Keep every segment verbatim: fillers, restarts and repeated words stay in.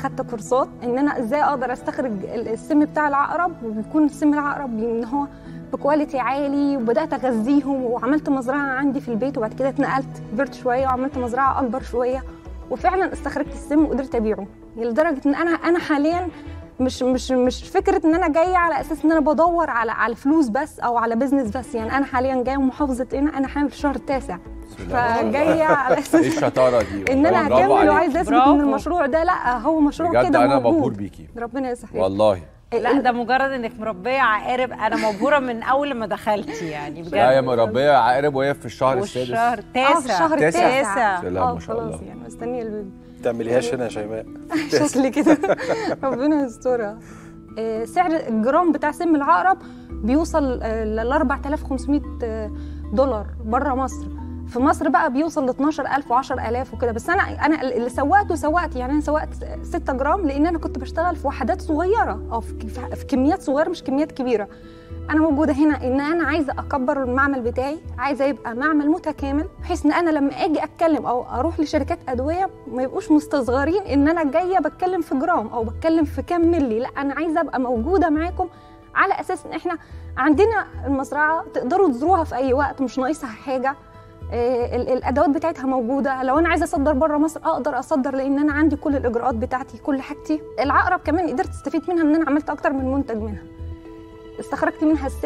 خدت كورسات ان انا ازاي اقدر استخرج السم بتاع العقرب، وبيكون سم العقرب ان هو بكواليتي عالي، وبدات اغذيهم وعملت مزرعه عندي في البيت، وبعد كده اتنقلت كبرت شويه وعملت مزرعه اكبر شويه، وفعلا استخرجت السم وقدرت ابيعه، لدرجه ان انا انا حاليا مش مش مش فكره ان انا جايه على اساس ان انا بدور على على فلوس بس او على بزنس بس. يعني انا حاليا جايه من محافظه هنا، انا حامل في الشهر التاسع، فجايه على اساس ايه الشطاره دي ان انا هكمل وعايزه اثبت ان المشروع ده لا هو مشروع كده بجد. انا موجود. مبهور بيكي ربنا يسعدك والله. لا ده مجرد انك مربيه عقارب، انا مبهوره من اول ما دخلتي يعني بجد. لا يا مربيه عقارب وهي في الشهر السادس والشهر التاسع. اه في الشهر التاسع لا ما شاء الله. خلاص يعني مستنيه البيبي. ما تعمليهاش هنا يا شيماء شكلي كده ربنا يسترها. آه سعر الجرام بتاع سم العقرب بيوصل آه ل أربعة آلاف وخمسمائة دولار بره مصر. في مصر بقى بيوصل ل اتناشر ألف وعشرة آلاف وكده. بس انا انا اللي سوقته سوقت يعني انا سوقت ستة جرام لان انا كنت بشتغل في وحدات صغيره او في, في كميات صغيره مش كميات كبيره. انا موجوده هنا ان انا عايزه اكبر المعمل بتاعي، عايزه يبقى معمل متكامل بحيث ان انا لما اجي اتكلم او اروح لشركات ادويه ما يبقوش مستصغرين ان انا جايه بتكلم في جرام او بتكلم في كام ملي. لا انا عايزه ابقى موجوده معاكم على اساس ان احنا عندنا المزرعه تقدروا تزوروها في اي وقت، مش ناقصها حاجه. الادوات بتاعتها موجوده، لو انا عايزه اصدر بره مصر اقدر اصدر لان انا عندي كل الاجراءات بتاعتي كل حاجتي. العقرب كمان قدرت استفيد منها ان انا عملت اكتر من منتج منها. استخرجت منها السم،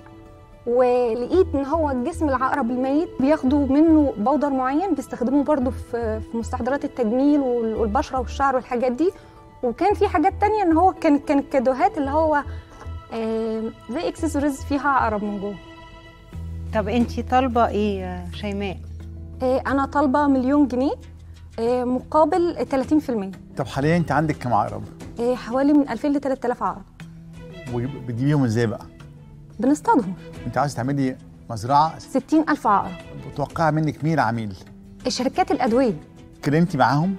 ولقيت ان هو الجسم العقرب الميت بياخدوا منه بودر معين بيستخدموه برضو في في مستحضرات التجميل والبشره والشعر والحاجات دي. وكان في حاجات تانية ان هو كان كان كادوهات اللي هو زي اكسسوارز فيها عقرب من جوه. طب انتي طالبه ايه يا شيماء؟ إيه انا طالبه مليون جنيه إيه مقابل ثلاثين في المية. طب حاليا انت عندك كام عقرب؟ إيه حوالي من ألفين ل ثلاثة آلاف عقرب. وبتجيبيهم ازاي بقى؟ بنصطادهم. انت عايزه تعملي مزرعه ستين ألف عقرب. متوقعه منك مين العميل؟ شركات الادويه. اتكلمتي معاهم؟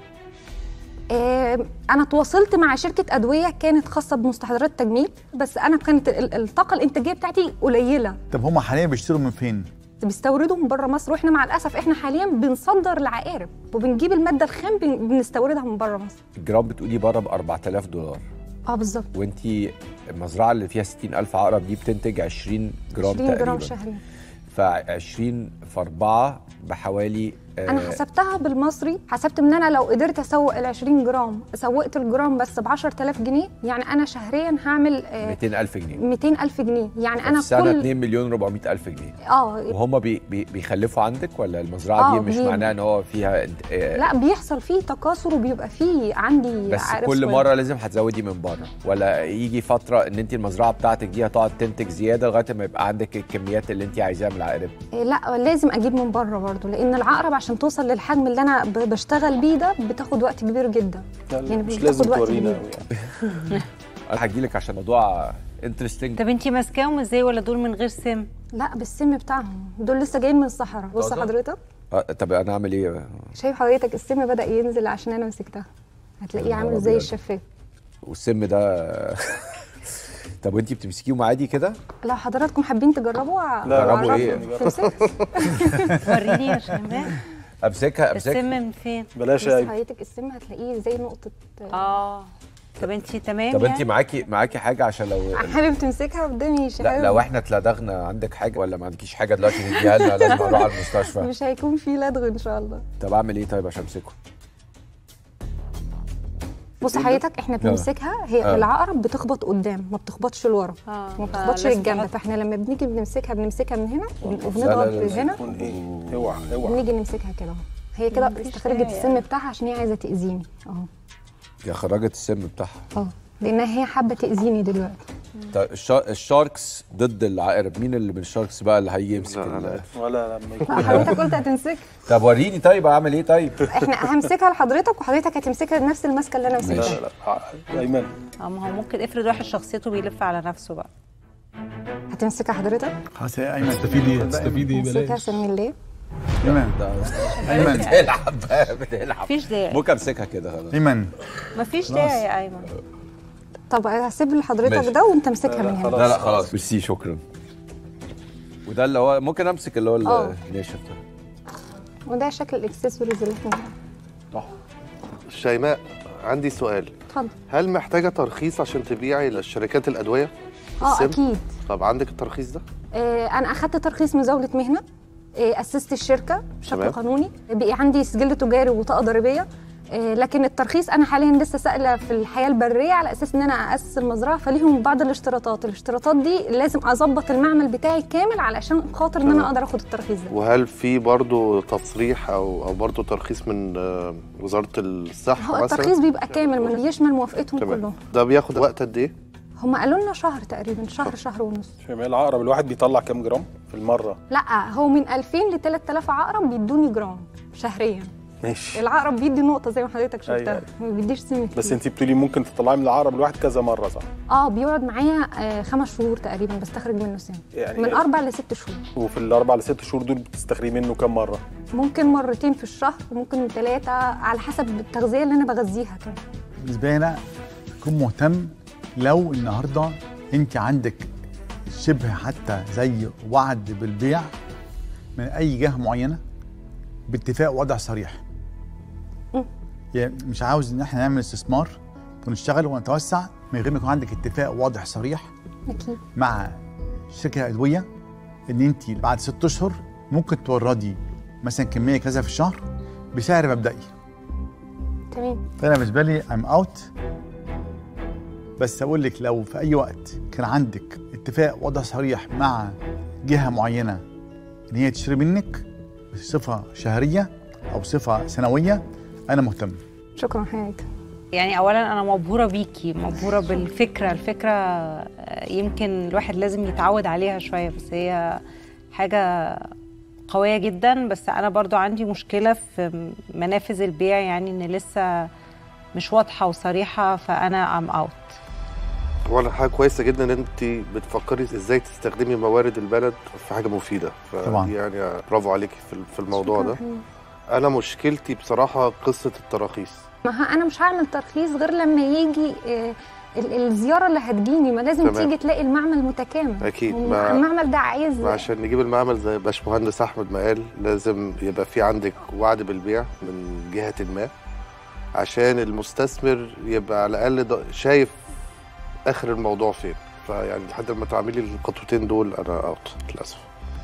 إيه انا تواصلت مع شركه ادويه كانت خاصه بمستحضرات تجميل، بس انا كانت الطاقه الانتاجيه بتاعتي قليله. طب هم حاليا بيشتروا من فين؟ بيستوردوا من بره مصر، واحنا مع الاسف احنا حاليا بنصدر العقارب وبنجيب الماده الخام بنستوردها من بره مصر. الجرام بتقولي بره ب أربعة آلاف دولار. اه بالظبط. وانتي المزرعه اللي فيها ستين ألف عقرب دي بتنتج عشرين جرام تقريبا. عشرين جرام شهريا. ف عشرين في أربعة بحوالي آه انا حسبتها بالمصري، حسبت ان انا لو قدرت اسوق ال عشرين جرام، سوقت الجرام بس ب عشرة آلاف جنيه، يعني انا شهريا هعمل آه مئتين ألف جنيه. مئتين ألف جنيه يعني انا سنة كل اتنين مليون وأربعمائة ألف جنيه. اه وهم بي بي بيخلفوا عندك ولا المزرعه دي مش بي... معناها ان هو فيها آه لا بيحصل فيه تكاثر وبيبقى فيه عندي بس كل مره كويس. لازم هتزودي من بره ولا يجي فتره ان انت المزرعه بتاعتك دي هتقعد تنتج زياده لغايه ما يبقى عندك الكميات اللي انت عايزاها من العقارب؟ لا لازم اجيب من بره برضه، لان العقرب عشان توصل للحجم اللي انا بشتغل بيه ده بتاخد وقت كبير جدا. يعني مش لازم تورينا قوي يعني. انا هجي لك عشان موضوع انترستنج. طب انتي ماسكاهم ازاي ولا دول من غير سم؟ لا بالسم بتاعهم، دول لسه جايين من الصحراء. بص حضرتك. أه طب انا اعمل ايه؟ شايف حضرتك السم بدأ ينزل عشان انا مسكتها، هتلاقيه عامل زي الشفاف. والسم ده طب وانتي بتمسكيهم عادي كده؟ لو حضراتكم حابين تجربوا لا جربوا ايه؟ وريني يا شيماء. امسكها امسكها. السم من فين؟ بلاش يا حضرتك السم هتلاقيه زي نقطه. اه طب انتي تمام؟ طب انتي معاكي معاكي حاجه عشان لو حابب تمسكها قدامي شهاده؟ لا لو احنا اتلدغنا عندك حاجه ولا ما عندكيش حاجه دلوقتي تديها لنا لازم اروح على المستشفى. مش هيكون في لدغ ان شاء الله. طب اعمل ايه طيب عشان امسكه؟ بص حضرتك احنا بنمسكها هي آه. العقرب بتخبط قدام ما بتخبطش لورا. آه. ما بتخبطش للجنب، فاحنا لما بنيجي بنمسكها بنمسكها من هنا وبنضغط هنا. اوعى اوعى بنيجي نمسكها كده اهو. هي كده استخرجت السم بتاعها عشان هي عايزه تاذيني اهو. يا خرجت السم بتاعها. اه لانها هي حابه تاذيني دلوقتي. طيب الشاركس ضد العقارب، مين اللي من الشاركس بقى اللي هيجي يمسك؟ ولا لما يكون حضرتك قلت هتمسكها. طب وريني طيب اعمل ايه طيب؟ احنا همسكها لحضرتك وحضرتك هتمسكها نفس المسكه اللي انا مسكتها. لا لا ايمن. اه ما هو ممكن افرض واحد شخصيته بيلف على نفسه بقى. هتمسكها حضرتك؟ خلاص يا ايمن تستفيدي تستفيدي بلاش. امسكها سمي الله. ايمن ايمن بتلعب بتلعب مفيش داعي. ممكن امسكها كده خلاص. ايمن مفيش داعي يا ايمن. طب هسيب لحضرتك ده وانت امسكها من هنا. لا لا خلاص ميرسي شكرا. وده اللي هو ممكن امسك اللي هو الناشف ده. وده شكل الاكسسوارز اللي احنا. صح. شيماء عندي سؤال. اتفضل. هل محتاجه ترخيص عشان تبيعي للشركات الادويه؟ اه السم؟ اكيد. طب عندك الترخيص ده؟ آه انا اخدت ترخيص مزاوله مهنه، آه اسست الشركه بشكل تمام. قانوني، بقي عندي سجل تجاري وبطاقه ضريبيه. آه لكن الترخيص انا حاليا لسه سائله في الحياه البريه على اساس ان انا اسس المزرعه، فليهم بعض الاشتراطات، الاشتراطات دي لازم اظبط المعمل بتاعي كامل علشان خاطر ان انا اقدر اخد الترخيص ده. وهل في برضه تصريح او او برضه ترخيص من آه، وزاره الصحه هو مثلا؟ الترخيص بيبقى كامل من يشمل موافقتهم تمام. كلهم. ده بياخد وقت قد ايه؟ هم قالوا لنا شهر تقريبا، شهر شهر ونص. شيماء العقرب الواحد بيطلع كام جرام في المره؟ لا هو من ألفين ل ثلاثة آلاف عقرب بيدوني جرام شهريا. ماشي. العقرب بيدي نقطه زي ما حضرتك شفتها. أيوة. ما بيديش سم كتير. بس انت بتقولي ممكن تطلعي من العقرب الواحد كذا مره صح؟ اه بيقعد معايا آه خمس شهور تقريبا بستخرج منه سم، يعني من اربع لست شهور. وفي الاربع لست شهور دول بتستخرجي منه كام مره؟ ممكن مرتين في الشهر، ممكن ثلاثه على حسب التغذيه اللي انا بغذيها كمان. بالنسبه لي انا كن مهتم لو النهارده انت عندك شبه حتى زي وعد بالبيع من اي جهه معينه باتفاق وضع صريح. م. يعني مش عاوز ان احنا نعمل استثمار ونشتغل ونتوسع من غير ما يكون عندك اتفاق واضح صريح اكيد مع شركه ادويه ان انت بعد ست اشهر ممكن توردي مثلا كميه كذا في الشهر بسعر مبدئي. تمام. فانا بالنسبه لي ام اوت. بس اقول لك لو في اي وقت كان عندك اتفاق واضح صريح مع جهه معينه ان هي تشتري منك بصفه شهريه او صفه سنويه انا مهتم. شكرا حضرتك. يعني اولا انا مبهوره بيكي، مبهوره بالفكره، الفكره يمكن الواحد لازم يتعود عليها شويه، بس هي حاجه قويه جدا. بس انا برضو عندي مشكله في منافذ البيع، يعني ان لسه مش واضحه وصريحه، فانا ام اوت. ولا حاجه كويسه جدا ان انت بتفكري ازاي تستخدمي موارد البلد في حاجه مفيده. طبعا. يعني برافو عليكي في في الموضوع ده. حقيقي. انا مشكلتي بصراحه قصه التراخيص. ما ها انا مش هعمل ترخيص غير لما يجي آه ال- الزياره اللي هتجيني، ما لازم تمام. تيجي تلاقي المعمل متكامل. أكيد. وم- ما- المعمل ده عايز عشان نجيب المعمل زي باشمهندس احمد ما قال لازم يبقى في عندك وعد بالبيع من جهه ما، عشان المستثمر يبقى على الاقل ض- شايف اخر الموضوع فين. فيعني لحد ما تعملي الخطوتين دول انا اوت للاسف.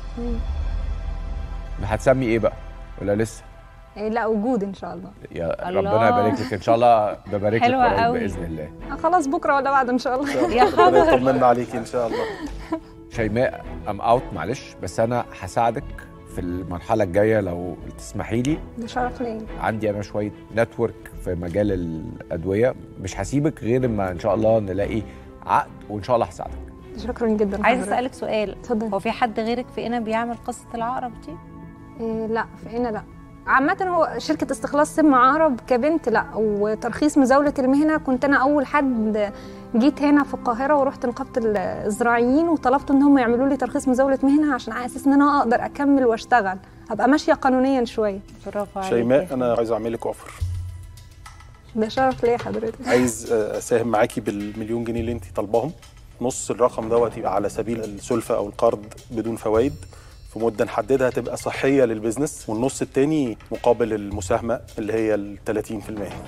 هتسمي ايه بقى ولا لسه؟ آه لا وجود ان شاء الله. يا الله. ربنا يبارك لك ان شاء الله. ببارك لك حلوة قريب قوي. باذن الله. آه خلاص بكره ولا بعد ان شاء الله. يا ربنا خبر. يطمنا عليكي ان شاء الله. شيماء ام اوت معلش، بس انا هساعدك في المرحله الجايه لو تسمحي لي. ده شرف ليا. عندي انا شويه نتورك في مجال الادويه، مش هسيبك غير اما ان شاء الله نلاقي عقد، وان شاء الله هساعدك. شكرا جدا. عايزه لحضرتك. اسالك سؤال، اتفضل. هو في حد غيرك في هنا بيعمل قصه العقرب دي؟ إيه لا في هنا لا. عامة هو شركة استخلاص سم عقرب كبنت لا، وترخيص مزاولة المهنة كنت أنا أول حد جيت هنا في القاهرة ورحت نقابة الزراعيين وطلبت إن هم يعملوا لي ترخيص مزاولة مهنة عشان على أساس إن أنا أقدر أكمل وأشتغل، أبقى ماشية قانونيا شوية. برافو عليكي. شيماء انا عايز اعمل لك اوفر. ده شرف ليا حضرتك. عايز اساهم معاكي بالمليون جنيه اللي انت طالباهم. نص الرقم دوت يبقى على سبيل السلفه او القرض بدون فوائد في مده نحددها تبقى صحيه للبيزنس، والنص التاني مقابل المساهمه اللي هي ال ثلاثين في المية.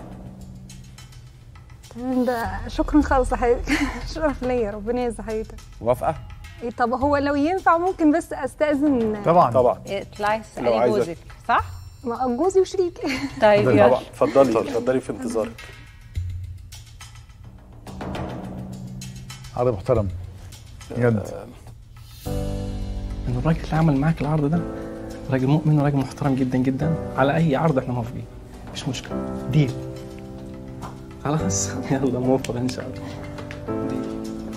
تمام ده شكرا خالص لحضرتك. شرف ليا، ربنا يجزي حضرتك. موافقه؟ إيه طب هو لو ينفع ممكن بس أستأذن؟ طبعا طبعا اطلعي لو اسالي عايزة. جوزك صح؟ ما جوزي وشريكي. طيب طبعا. يلا. اتفضلي اتفضلي في انتظارك. عرض محترم بجد. ان الراجل اللي عمل معاك العرض ده راجل مؤمن وراجل محترم جدا جدا، على اي عرض احنا موافقين، مش مشكله. ديل. خلاص يلا موافق ان شاء الله. ديل.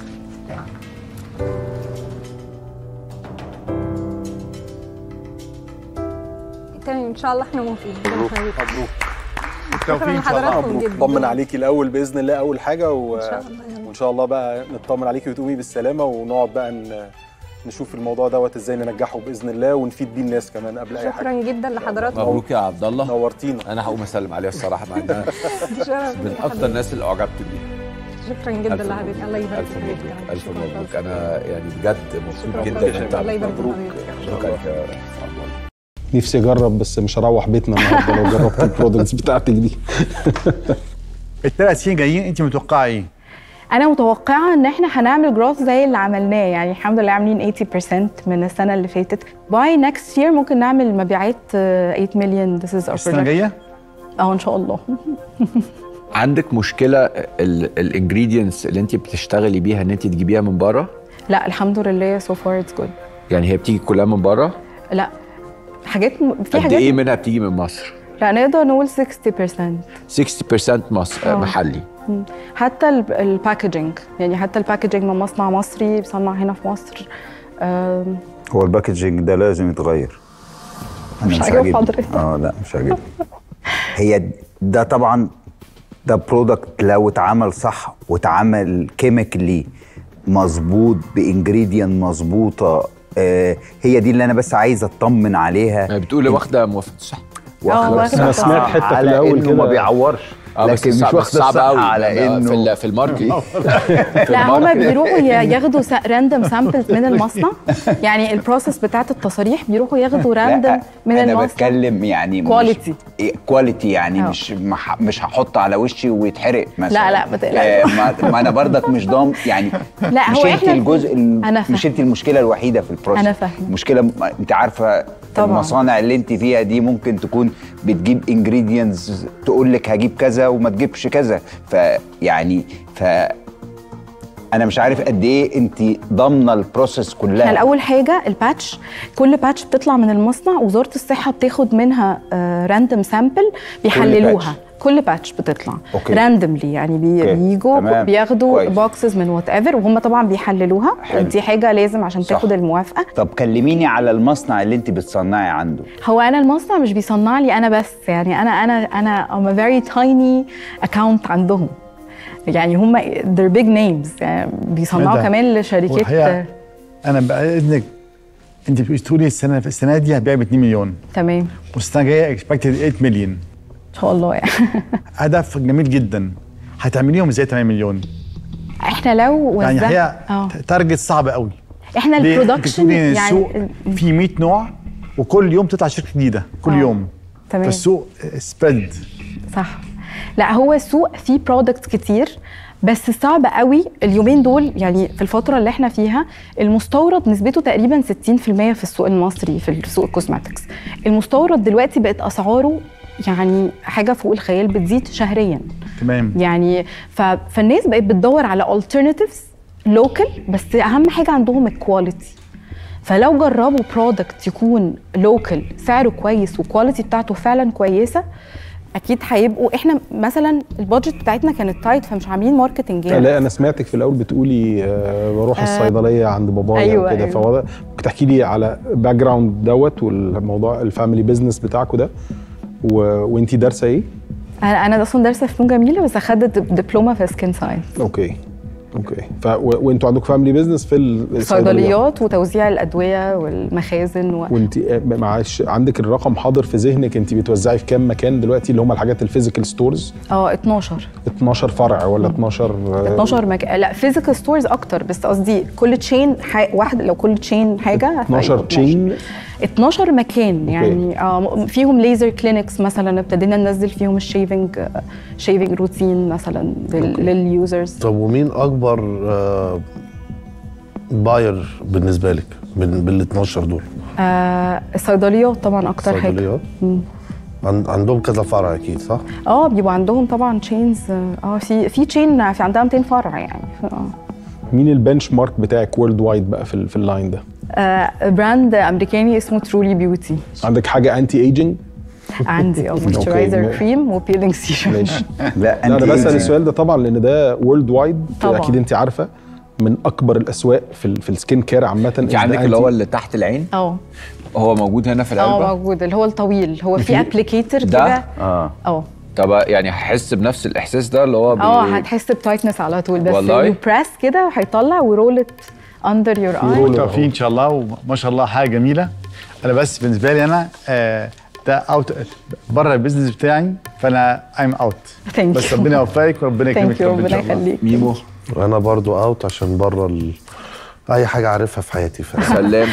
تمام إن شاء الله إحنا موافقين. مبروك مبروك شكرا إن شاء الله. لحضراتكم مبروك. جدا. طمن عليكي الاول باذن الله اول حاجه و... إن شاء الله يا رب. وان شاء الله بقى نطمن عليكي وتقومي بالسلامه، ونقعد بقى ن... نشوف الموضوع دوت ازاي ننجحه باذن الله ونفيد بيه الناس كمان قبل اي حاجه. شكرا جدا لحضراتكم. مبروك يا عبد الله. نورتينا. انا هقوم اسلم عليها الصراحه، مع انها شرف من ليا اكتر حضرتك. الناس اللي اعجبت بيها. شكرا جدا ألف لحضرتك. مبروك. الله يبارك ألف فيك. مبروك. ألف شكراً مبروك. خالص. أنا يعني بجد مبسوط شكراً جدا خالص. إن أنت الله يبارك مبروك. فيك. مبروك عليك يا عبد الله. نفسي اجرب بس مش هروح بيتنا النهارده لو جربت البرودكتس بتاعتك دي. الثلاث سنين جايين انت متوقعه ايه؟ انا متوقعه ان احنا هنعمل جروث زي اللي عملناه، يعني الحمد لله عاملين ثمانين بالمية من السنه اللي فاتت. باي نكست يير ممكن نعمل مبيعات ثمانية مليون. This is our السنه الجايه؟ اه ان شاء الله. عندك مشكله الانجريدينتس اللي انت بتشتغلي بيها ان انت تجيبيها من بره؟ لا الحمد لله so far it's good. يعني هي بتيجي كلها من بره؟ لا حاجات م... في قد حاجات ايه منها بتيجي من مصر؟ لا نقدر نقول ستين بالمية. ستين بالمية مصر أوه. محلي. حتى الباكجينج، يعني حتى الباكجينج من مصنع مصري بيصنع هنا في مصر. هو الباكجينج ده لازم يتغير. مش عاجب حضرتك؟ اه لا مش عاجبني. هي ده طبعا ده برودكت لو اتعمل صح واتعمل كيميكلي مظبوط بانجريدينت مظبوطه، آه هي دي اللي انا بس عايز اطمن عليها. بتقولي واخده موافقه صح؟ واخده انا سمعت حته في الاول كده ما بيعورش، لكن مش واخده صعب قوي على انه في في الماركت. لا هما بيروحوا ياخدوا راندوم سامبلز من المصنع، يعني البروسيس بتاعت التصاريح بيروحوا ياخدوا راندوم من أنا المصنع. انا بتكلم يعني كواليتي كواليتي يعني أوه. مش مش هحط على وشي ويتحرق مثلا. لا لا ما تقلقش. آه ما, ما انا برضك مش ضام يعني. لا مش هو انت احنا الجزء أنا مش انت المشكله الوحيده في البروسيس. انا فاهمه. المشكله انت عارفه طبعا. المصانع اللي انت فيها دي ممكن تكون بتجيب انجريدينتس تقول لك هجيب كذا وما تجيبش كذا، فيعني ف انا مش عارف قد ايه انت ضامنه البروسيس كلها. احنا الاول حاجه الباتش، كل باتش بتطلع من المصنع وزاره الصحه بتاخد منها راندوم سامبل بيحللوها. كل باتش بتطلع راندوملي، يعني بي بيجوا بياخدوا بوكسز من وات ايفر وهم طبعا بيحللوها. حلو. دي حاجه لازم عشان صح. تاخد الموافقه. طب كلميني على المصنع اللي انت بتصنعي عنده. هو انا المصنع مش بيصنع لي انا بس، يعني انا انا انا I'm a very tiny account عندهم، يعني هم they're big names، يعني بيصنعوا كمان لشركات. انا بقى اذنك انت بتقولي السنه في السنه دي هتبيع ب اتنين مليون. تمام. والسنه الجايه اكسبكتد تمانية مليون ان شاء الله. يعني هدف جميل جدا. هتعمليهم ازاي تمانية مليون؟ احنا لو يعني هي تارجت صعب قوي. احنا البرودكشن يعني السوق في مية نوع وكل يوم تطلع شركه جديده كل أوه. يوم. تمام. فالسوق سبريد. صح. لا هو السوق فيه برودكتس كتير، بس صعب قوي اليومين دول، يعني في الفتره اللي احنا فيها المستورد نسبته تقريبا ستين بالمية في السوق المصري، في السوق الكوزماتكس. المستورد دلوقتي بقت اسعاره يعني حاجه فوق الخيال، بتزيد شهريا. تمام. يعني ف... فالناس بقت بتدور على alternatives لوكال، بس اهم حاجه عندهم الكواليتي. فلو جربوا برودكت يكون لوكال سعره كويس والكواليتي بتاعته فعلا كويسه، اكيد هيبقوا. احنا مثلا البادجت بتاعتنا كانت تايت، فمش عاملين ماركتنج جامد. لا انا سمعتك في الاول بتقولي آه بروح آه الصيدليه عند بابايا أيوة وكده. أيوة. فواضح ممكن تحكي لي على باك جراوند دوت والموضوع الفاميلي بزنس بتاعكم ده، و... وانتي دارسه ايه؟ انا انا اصلا دارسه فنون جميله، بس اخدت دبلومه في سكين ساينس. اوكي اوكي. ف و... وانتوا عندكم فاميلي بزنس في الصيدليات وتوزيع الادويه والمخازن و... وانت معلش عندك الرقم حاضر في ذهنك، انت بتوزعي في كام مكان دلوقتي اللي هم الحاجات الفيزيكال ستورز؟ اه اتناشر اتناشر فرع ولا اتناشر؟ اتناشر مكان. لا فيزيكال ستورز اكتر، بس قصدي كل تشين ح... واحد، لو كل تشين حاجه اتناشر تشين، اتناشر مكان. يعني اه فيهم ليزر كلينكس مثلا، ابتدينا ننزل فيهم الشيفنج شيفنج روتين مثلا لليوزرز. طب ومين اكبر آه باير بالنسبه لك من بال اتناشر دول؟ آه الصيدليات طبعا اكتر حاجه. الصيدليات عندهم كذا فرع اكيد صح؟ اه بيبقوا عندهم طبعا تشينز. اه في في تشين في عندها ميتين فرع يعني. اه مين البنش مارك بتاعك وورلد وايد بقى في في اللاين ده؟ آه براند امريكاني اسمه ترولي بيوتي. عندك حاجه انتي ايجينج؟ عندي اه مويسترايزر كريم وبيلينج سيرم. ماشي. لا انا بسال السؤال ده طبعا لان ده وورلد وايد، اكيد انت عارفه من اكبر الاسواق في في السكين كير عامه. انت عندك اللي هو اللي تحت العين؟ اه هو موجود هنا في العلبه؟ اه موجود، اللي هو الطويل، هو في ابليكيتر كده. اه اه طب يعني هحس بنفس الاحساس ده اللي هو اه بي... هتحس بتايتنس على طول، بس والله يو بريس كده وهيطلع ورولت اندر يور اي. في ان شاء الله وما شاء الله حاجه جميله. انا بس بالنسبه لي انا آه ده اوت بره البيزنس بتاعي، فانا ايم اوت. بس ربنا يوفقك وربنا يكرمك. ربنا يخليك. ميمو انا برضو اوت عشان بره ال... اي حاجه عارفها في حياتي. سلام.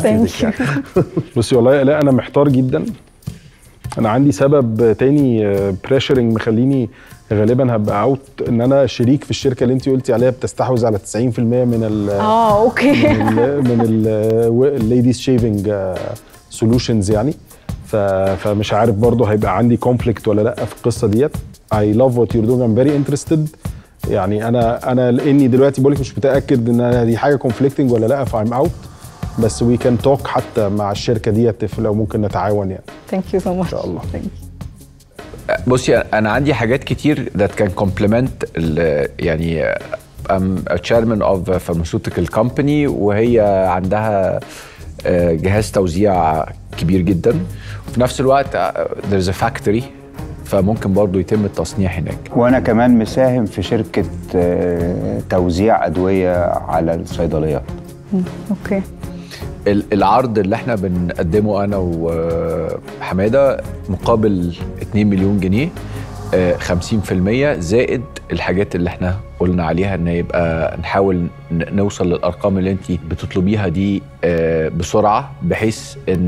بصي والله لا انا محتار جدا. انا عندي سبب تاني بريشرنج مخليني غالبا هبقى اوت ان انا شريك في الشركه اللي انت قلتي عليها بتستحوذ على تسعين في المية من ال اه اوكي من ال من الليديز شيفنج سولوشنز يعني. فمش عارف برضه هيبقى عندي كونفليكت ولا لا في القصه ديت. I love what you're doing, I'm very interested. يعني انا انا لاني دلوقتي بقول لك مش متاكد ان دي حاجه كونفليكتنج ولا لا، فايم اوت. بس وي كان توك حتى مع الشركه ديت لو ممكن نتعاون يعني. ثانك يو سو ماتش. ان شاء الله. بصي انا عندي حاجات كتير that can complement يعني I'm a chairman of a pharmaceutical company وهي عندها جهاز توزيع كبير جدا، وفي نفس الوقت there's a factory فممكن برضو يتم التصنيع هناك. وانا كمان مساهم في شركه توزيع ادويه على الصيدليات. اوكي. العرض اللي احنا بنقدمه انا وحماده مقابل اتنين مليون جنيه، خمسين في المية زائد الحاجات اللي احنا قلنا عليها ان يبقى نحاول نوصل للارقام اللي انت بتطلبيها دي بسرعه، بحيث ان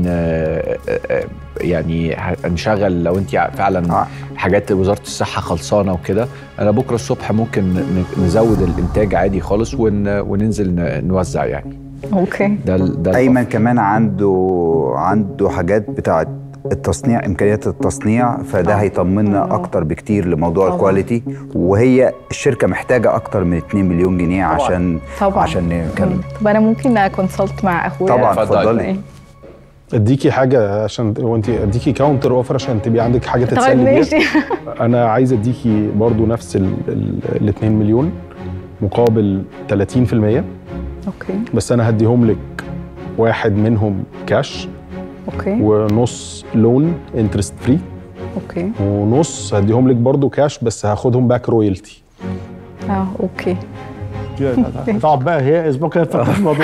يعني نشغل لو انت فعلا حاجات وزاره الصحه خلصانه وكده. انا بكره الصبح ممكن نزود الانتاج عادي خالص وننزل نوزع يعني. اوكي. ده ده ايمن كمان عنده عنده حاجات بتاعت التصنيع، امكانيات التصنيع، فده هيطمنا اكتر بكتير لموضوع الكواليتي. وهي الشركه محتاجه اكتر من اتنين مليون جنيه عشان طبعا عشان نكمل. طب انا ممكن اكونسلت مع اخويا؟ طبعا اتفضلي. اديكي حاجه عشان وانت اديكي كاونتر اوفر عشان تبقي عندك حاجه طيب تتسلي ماشي. بيها. انا عايز اديكي برضو نفس ال اتنين مليون مقابل تلاتين في المية. اوكي. بس انا هديهم لك واحد منهم كاش، اوكي، ونص لون انترست فري، اوكي، ونص هديهم لك برضو كاش بس هاخدهم باك رويالتي. اه اوكي. طب بقى هي اسبوع كده فتح الموضوع.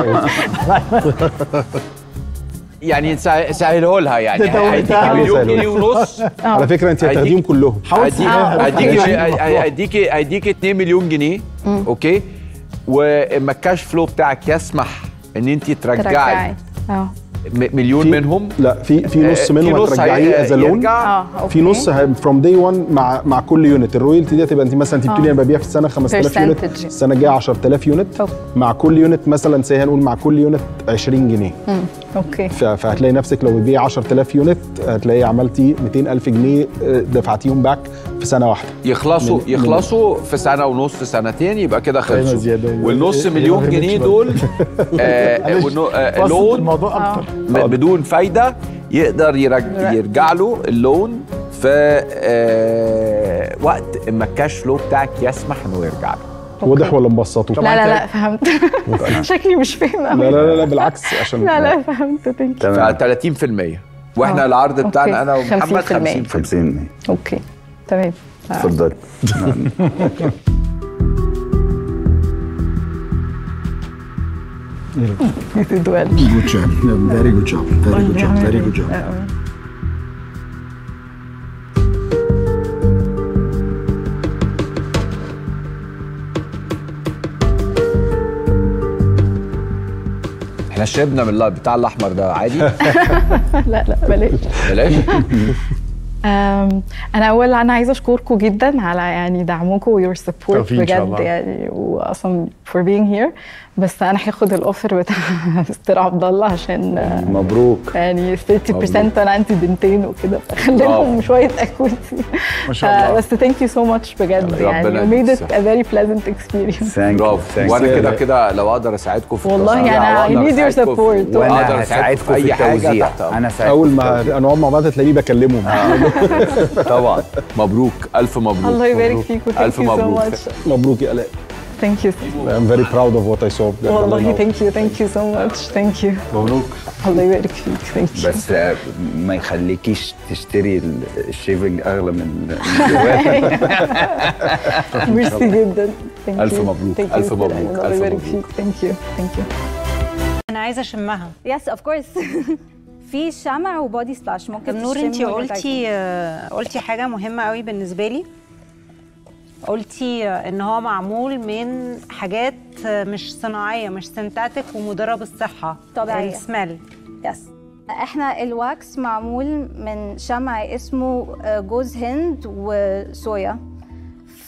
يعني سهله لها يعني هيديكي مليون جنيه ونص. على فكره انت هتاخديهم كلهم. هيديكي هيديكي هيديكي اتنين مليون جنيه. اوكي. واما الكاش فلو بتاعك يسمح ان انت ترجعي اه مليون منهم. لا في في نص منهم هترجعيه از لون. في نص فروم داي واحد مع مع كل يونت. الرويالتي دي هتبقى انت مثلا انت بتقولي انا ببيع في السنه خمسة آلاف يونت، السنه الجايه عشرة آلاف يونت. أوه. مع كل يونت مثلا سي هنقول مع كل يونت عشرين جنيه. امم اوكي. فهتلاقي نفسك لو بتبيعي عشرة آلاف يونت هتلاقي عملتي مئتين ألف جنيه دفعتيهم باك في سنه واحده. يخلصوا من يخلصوا من في سنه ونص سنتين، يبقى كده خلصوا. والنص مليون جنيه دول آه لون الموضوع اكتر بدون فايده يقدر يرجع, يرجع له اللون في آه وقت اما الكاش فلو بتاعك يسمح انه يرجع له. واضح ولا مبسطه؟ لا لا لا فهمت. شكلي مش فاهم قوي. لا لا لا بالعكس عشان لا لا فهمت. ف تلاتين في المية واحنا العرض بتاعنا انا ومحمد خمسين في المية. اوكي تمام. اتفضل. You did well. Good job. Very good job. Very good job. Very good job. احنا شربنا من بتاع الاحمر ده عادي. لا لا بلاش بلاش. انا اول انا عايزه اشكركم جدا على يعني دعمكم ويور سبورت بجد يعني، واصلا فور بينج هير. بس انا هاخد الاوفر بتاع مستر عبد الله عشان مبروك يعني ثلاثين بالمية. انا عندي بنتين وكده فخلي لهم شويه اكوتي ما شاء الله. بس ثانك يو سو ماتش بجد يعني you made it a very pleasant experience. وانا كده كده لو اقدر اساعدكم في والله يعني I need your support. وانا هساعدكم في اي توزيع. انا اول ما نقعد مع بعض تلاقيه بكلمهم. طبعا. مبروك الف مبروك. الله يبارك فيكم. الف مبروك. مبروك يا آلاء. Thank you. I'm very proud of what I saw. والله thank you thank you so much thank you. مبروك. الله يبارك فيك. thank you. بس ما يخليكيش تشتري الشيفنج اغلى من ميرسي جدا. الف مبروك. الف مبروك. الله يبارك فيك. thank you thank you. انا عايزه اشمها. يس اوف كورس. في شمع وبودي سبلاش ممكن. نور انتي قلتي قلتي حاجه مهمه قوي بالنسبه لي. قلتي ان هو معمول من حاجات مش صناعيه مش سنتاتيك ومضره بالصحه. طبيعيه. السمال. يس. احنا الواكس معمول من شمع اسمه جوز هند وصويا.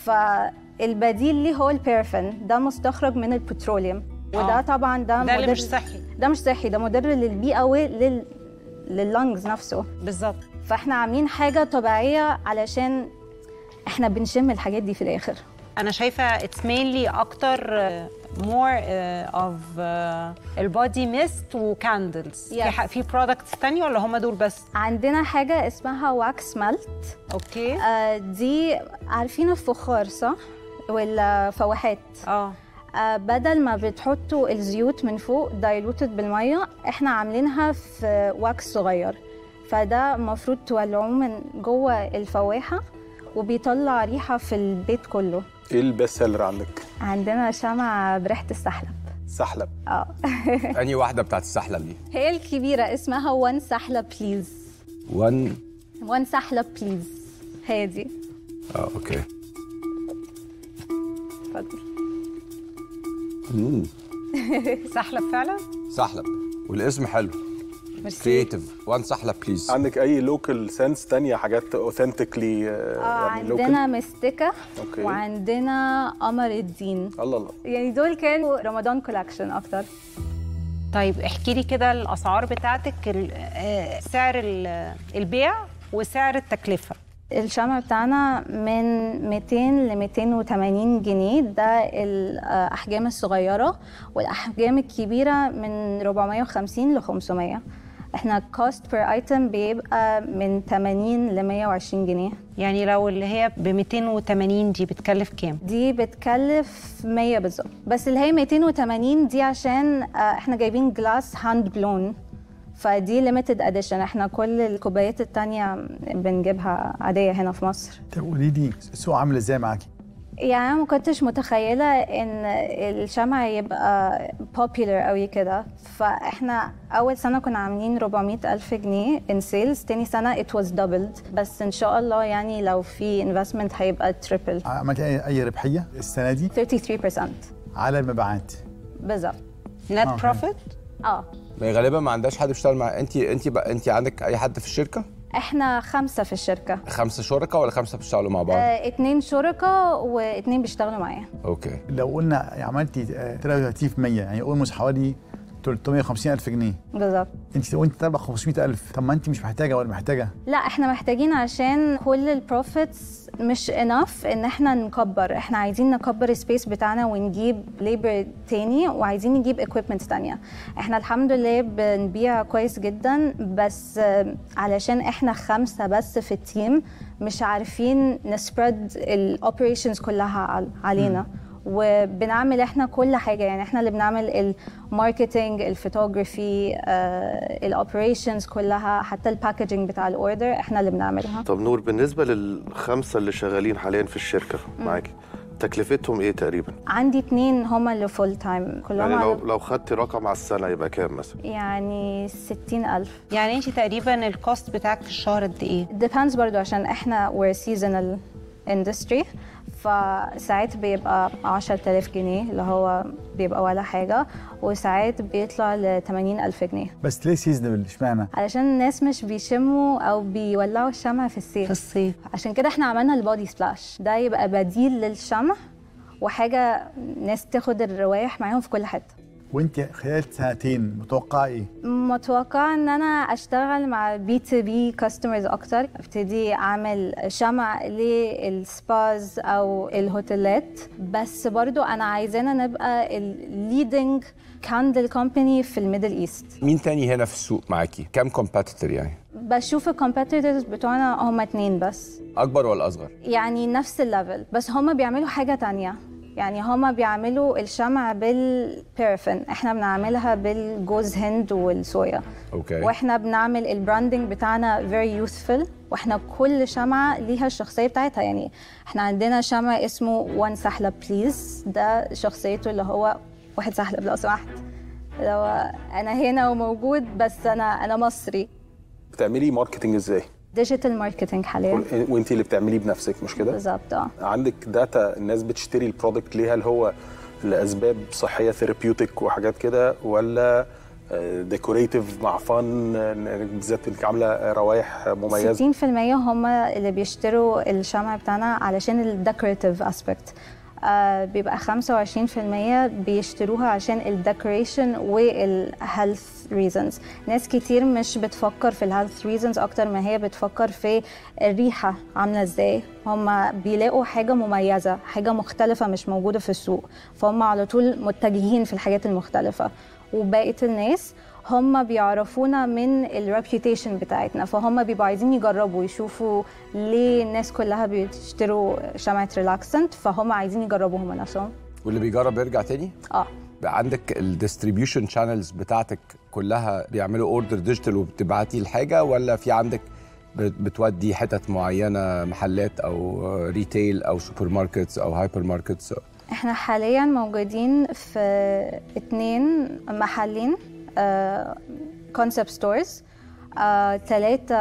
فالبديل ليه هو البارافين، ده مستخرج من البتروليوم، وده آه. طبعا ده ده اللي مضر، مش صحي. ده مش صحي، ده مضر للبيئه ولل لللنجز نفسه. بالظبط. فاحنا عاملين حاجه طبيعيه علشان احنا بنشم الحاجات دي في الاخر. انا شايفه it's mainly اكتر uh, more uh, of uh, البودي ميست وكاندلز. Yes. في ح- في برودكتس تانية ولا هم دول بس؟ عندنا حاجه اسمها واكس مالت. اوكي. آه دي عارفين الفخار صح؟ والفواحات. اه آه بدل ما بتحطوا الزيوت من فوق دايلوتد بالميه، احنا عاملينها في واكس صغير، فده المفروض تولعوه من جوه الفواحه وبيطلع ريحه في البيت كله. ايه البيست سيلر عندك؟ عندنا شمعة بريحة السحلب. سحلب. اه انهي واحده بتاعت السحلب دي؟ هي الكبيرة اسمها وان سحلب بليز. وان وان سحلب بليز هي دي. اه اوكي. اتفضل. امم سحلب فعلا؟ سحلب والاسم حلو. كرييتيف. وان سحلب بليز. عندك اي لوكال سنس تانية، حاجات اوثنتيكلي؟ اه عندنا مستكة. أوكي. وعندنا قمر الدين. الله الله. يعني دول كانوا رمضان كولكشن اكتر. طيب احكي لي كده الاسعار بتاعتك، ال- آه، سعر ال- البيع وسعر التكلفه. الشمع بتاعنا من مئتين ل مئتين وثمانين جنيه، ده الأحجام الصغيرة، والأحجام الكبيرة من أربعمئة وخمسين ل خمسمئة. احنا cost per item بيبقى من ثمانين ل مئة وعشرين جنيه. يعني لو اللي هي ب مئتين وثمانين دي بتكلف كام؟ دي بتكلف مية بالظبط، بس اللي هي مئتين وثمانين دي عشان احنا جايبين جلاس هاند بلون، فدي limited edition. احنا كل الكوبايات التانية بنجيبها عادية هنا في مصر. طب قولي لي السوق عامل ازاي معاكي؟ يعني أنا ما كنتش متخيلة إن الشمع يبقى popular قوي كده، فإحنا أول سنة كنا عاملين أربعمئة ألف جنيه in sales، تاني سنة it was doubled، بس إن شاء الله يعني لو في investment هيبقى triple. عملتي أي- اي ربحيه السنه دي؟ ثلاثة وثلاثين بالمئة على المبيعات. بالظبط. نت آه، بروفيت؟ اه غالبا ما عندهاش حد بيشتغل مع انت انت بقى انت عندك اي حد في الشركه؟ احنا خمسة في الشركة. خمسه شركاء ولا خمسه بتشتغلوا مع بعض؟ آه، اتنين شركاء واتنين بيشتغلوا معايا. اوكي. لو قلنا عملتي آه، ثلاثة وثلاثين بالمئة يعني اولموست حوالي ثلاثمئة وخمسين ألف جنيه. بالظبط. انت وانت طالبه خمسمئة ألف، طب ما انت مش محتاجه ولا محتاجه؟ لا احنا محتاجين عشان كل البروفيتس مش انف ان احنا نكبر، احنا عايزين نكبر السبيس بتاعنا ونجيب ليبر تاني، وعايزين نجيب اكويبمنت تانية. احنا الحمد لله بنبيع كويس جدا، بس آه، علشان احنا خمسة بس في التيم مش عارفين نسبرد الاوبريشنز كلها على- علينا. وبنعمل احنا كل حاجه، يعني احنا اللي بنعمل الماركتينج، الفوتوغرافي، الاوبريشنز كلها، حتى الباكجينج بتاع الاوردر احنا اللي بنعملها. طب نور، بالنسبه للخمسه اللي شغالين حاليا في الشركه معاكي، تكلفتهم ايه تقريبا؟ عندي اتنين هما اللي فول تايم كلهم. يعني لو على لو خدتي رقم على السنه يبقى كام مثلا؟ يعني ستين ألف. يعني انت تقريبا الكوست بتاعك في الشهر قد ايه؟ depends برضو عشان احنا we're seasonal industry، فساعات بيبقى عشرة آلاف جنيه اللي هو بيبقى ولا حاجة، وساعات بيطلع ل ثمانين ألف جنيه. بس ليه سيزونال اشمعنى؟ علشان الناس مش بيشموا او بيولعوا الشمع في الصيف. في الصيف. عشان كده احنا عملنا البودي سبلاش، ده يبقى بديل للشمع وحاجة ناس تاخد الروايح معاهم في كل حتة. وانت خلال سنتين متوقعه ايه؟ متوقعة ان انا اشتغل مع بي تو بي كاستمرز اكتر، ابتدي اعمل شمع للسباز او الهوتيلات، بس برضو انا عايزانا نبقى الليدنج كاندل كومباني في الميدل ايست. مين تاني هنا في السوق معاكي؟ كام كومبيتيتور يعني؟ بشوف الكومبيتيتورز بتوعنا هما اتنين بس، اكبر ولا اصغر؟ يعني نفس الليفل، بس هما بيعملوا حاجة تانية. يعني هما بيعملوا الشمع بالبارافين، احنا بنعملها بالجوز هند والصويا. اوكي. واحنا بنعمل البراندنج بتاعنا very youthful، واحنا كل شمعة ليها الشخصية بتاعتها. يعني احنا عندنا شمع اسمه وان سحلب بليز، ده شخصيته اللي هو واحد سحلب لو سمحت، لو انا هنا وموجود بس انا انا مصري. بتعملي ماركتنج ازاي؟ ديجيتال ماركتنج حاليا. وانت اللي بتعمليه بنفسك مش كده؟ بالظبط. اه عندك داتا الناس بتشتري البرودكت ليها اللي هو لاسباب صحيه ثيرابيوتيك وحاجات كده، ولا ديكوريتيف مع فن، بالذات اللي عامله روايح مميزه؟ ستين في المية هم اللي بيشتروا الشمع بتاعنا علشان الديكوريتيف اسبكت. آه بيبقى خمسة وعشرين في المية بيشتروها عشان الديكوريشن والهيلث ريزونز. ناس كتير مش بتفكر في الهيلث ريزونز اكتر ما هي بتفكر في الريحه عامله ازاي. هم بيلاقوا حاجه مميزه، حاجه مختلفه مش موجوده في السوق، فهم على طول متجهين في الحاجات المختلفه. وبقيه الناس هم بيعرفونا من الريبيوتيشن بتاعتنا، فهم بيبقوا عايزين يجربوا يشوفوا ليه الناس كلها بيشتروا شمعة ريلاكسنت، فهم عايزين يجربوهم من نفسهم. واللي بيجرب يرجع تاني؟ اه. عندك الديستريبيوشن شانلز بتاعتك كلها بيعملوا اوردر ديجيتال وبتبعتي الحاجه، ولا في عندك بتودي حتت معينه، محلات او ريتيل او سوبر ماركتس او هايبر ماركتس؟ احنا حاليا موجودين في اتنين محلين كونسبت ستورز، ثلاثة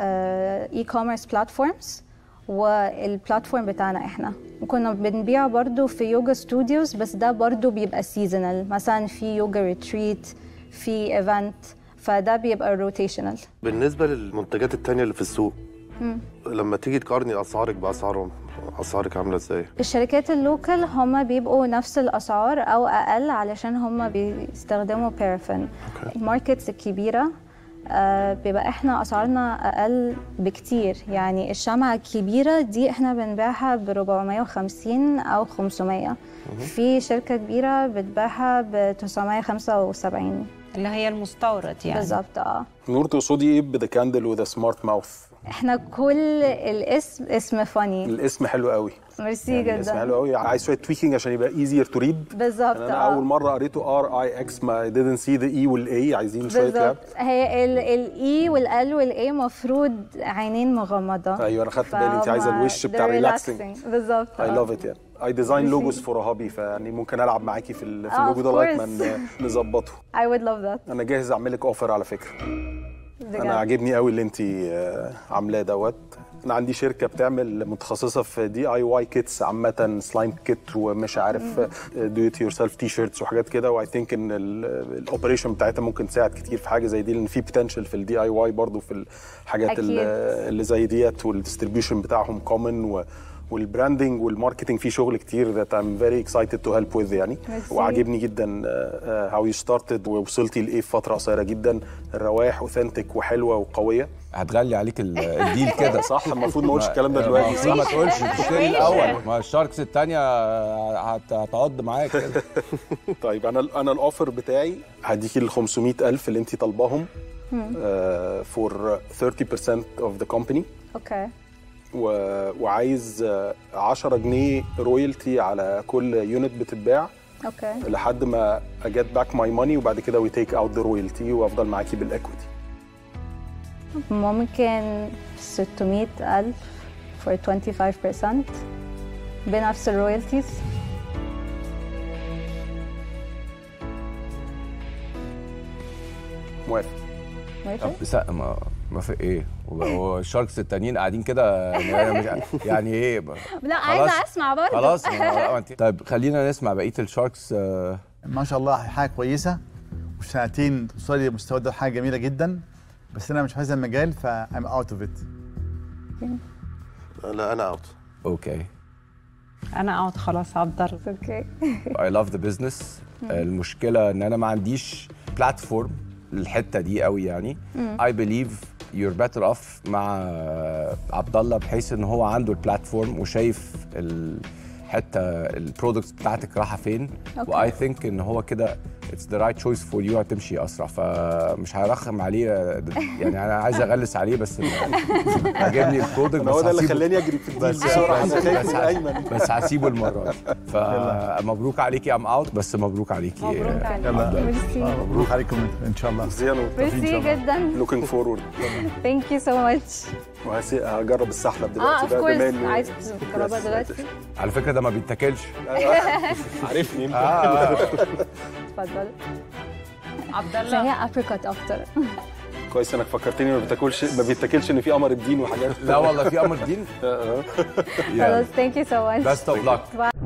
اي كوميرس بلاتفورمز، والبلاتفورم بتاعنا احنا. وكنا بنبيع برضو في يوجا ستوديوز، بس ده برضو بيبقى سيزونال، مثلا في يوجا ريتريت، في ايفنت، فده بيبقى روتيشنال. بالنسبه للمنتجات التانية اللي في السوق، مم. لما تيجي تقارني اسعارك باسعارهم، اسعارك عامله ازاي؟ الشركات اللوكال هم بيبقوا نفس الاسعار او اقل علشان هم بيستخدموا بارافين. الماركتس الكبيره آه بيبقى احنا اسعارنا اقل بكتير. يعني الشمعة الكبيره دي احنا بنبيعها ب أربعمية وخمسين او خمسمية، في شركه كبيره بتبيعها ب تسعمية وخمسة وسبعين اللي هي المستورد يعني. بالظبط. اه. نور، تقصدي ايه بذا كاندل وذا سمارت ماوث؟ احنا كل الاسم اسم فاني. الاسم حلو قوي. ميرسي يعني جدا. الاسم حلو قوي، عايز شويه تويكينج عشان يبقى ايزير تو ريد. بالظبط. انا آه. اول مره قريته ار اي اكس، ما didn't see the e والاي، عايزين شويه لعب. هي الاي والال والاي مفروض عينين مغمضه. ايوه انا خدت بالي، انت عايزه الوش بتاع ريلاكسنج. بالظبط. اي لاف ات يعني. اي ديزاين لوجوز فور هابي، فيعني ممكن العب معاكي في اللوجو ده لغايه ما نظبطه. I would love that. انا جاهز اعمل لك اوفر على فكره. انا عاجبني قوي اللي انت عاملاه دوت. انا عندي شركه بتعمل متخصصه في دي اي واي كيتس عامه، سلايم كيت ومش عارف دو ات يور سيلف تي شيرتس وحاجات كده، واي ثينك ان الاوبريشن بتاعتها ممكن تساعد كتير في حاجه زي دي، لان في بوتنشال في الدي اي واي برضه في الحاجات اللي زي ديت، والديستريبيوشن بتاعهم كومن، والبراندنج والماركتنج فيه شغل كتير that I'm very excited to help with يعني. وعاجبني جدا uh, how you started ووصلتي لايه في فتره قصيره جدا. الروايح اوثنتيك وحلوه وقويه. هتغلي عليك الديل كده صح؟ المفروض ما اقولش الكلام ده دلوقتي صح؟ ما تقولش تشتري الاول، ما الشاركس الثانيه هتعض معاك كده. طيب انا انا الاوفر بتاعي هديكي ال خمسمية ألف اللي انت طالباهم فور ثيرتي بيرسنت اوف ذا كومباني. اوكي. و... وعايز عشرة جنيه رويالتي على كل يونت بتتباع. اوكي. لحد ما اجيت باك ماي ماني، وبعد كده وي تيك اوت ذا رويالتي وافضل معاكي بالاكويتي. ممكن ستمية ألف for twenty-five percent بنفس الرويالتيز. موافق. موافق؟ ما ما في ايه، والشاركس التانيين قاعدين كده يعني ايه. لا عايزه اسمع برضه. خلاص. طيب خلينا نسمع بقيه الشاركس. ما شاء الله حاجه كويسه، وسنتين توصلي لمستوى ده حاجه جميله جدا، بس انا مش في هذا المجال فايم اوت اوف ات. لا انا اوت. اوكي. انا اوت خلاص عبد الله. اوكي. I love the business. المشكله ان انا ما عنديش بلاتفورم للحته دي قوي يعني. I believe you're better off مع عبد الله، بحيث ان هو عنده البلاتفورم وشايف الحته البرودكتس بتاعتك رايحه فين. واي ثينك ان هو كده اتس ذا رايت تشويس فور يو، هتمشي اسرع، فمش هرخم عليه يعني. انا عايز اغلس عليه بس عجبني البرودكت، بس هو ده اللي خلاني اجري في الديل بسرعه. بس, بس, بس, بس هسيبه المره دي. فمبروك عليكي ام اوت، بس مبروك عليكي. مبروك عليكي. مبروك عليكم ان شاء الله. زينو. ميرسي جدا. لوكينج فورورد. ثانك يو سو ماتش. وهجرب السحلب دلوقتي. اه اوف كورس. عايز تجربها دلوقتي؟ على فكره ده ما بيتاكلش. عارفني انت. اتفضل. عبد الله. هي ابريكوت اكتر. كويس انك فكرتني. ما بتاكلش ما بيتاكلش ان في قمر الدين وحاجات. لا والله في قمر الدين. خلاص ثانك يو سو ماتش. بيست اوف لك.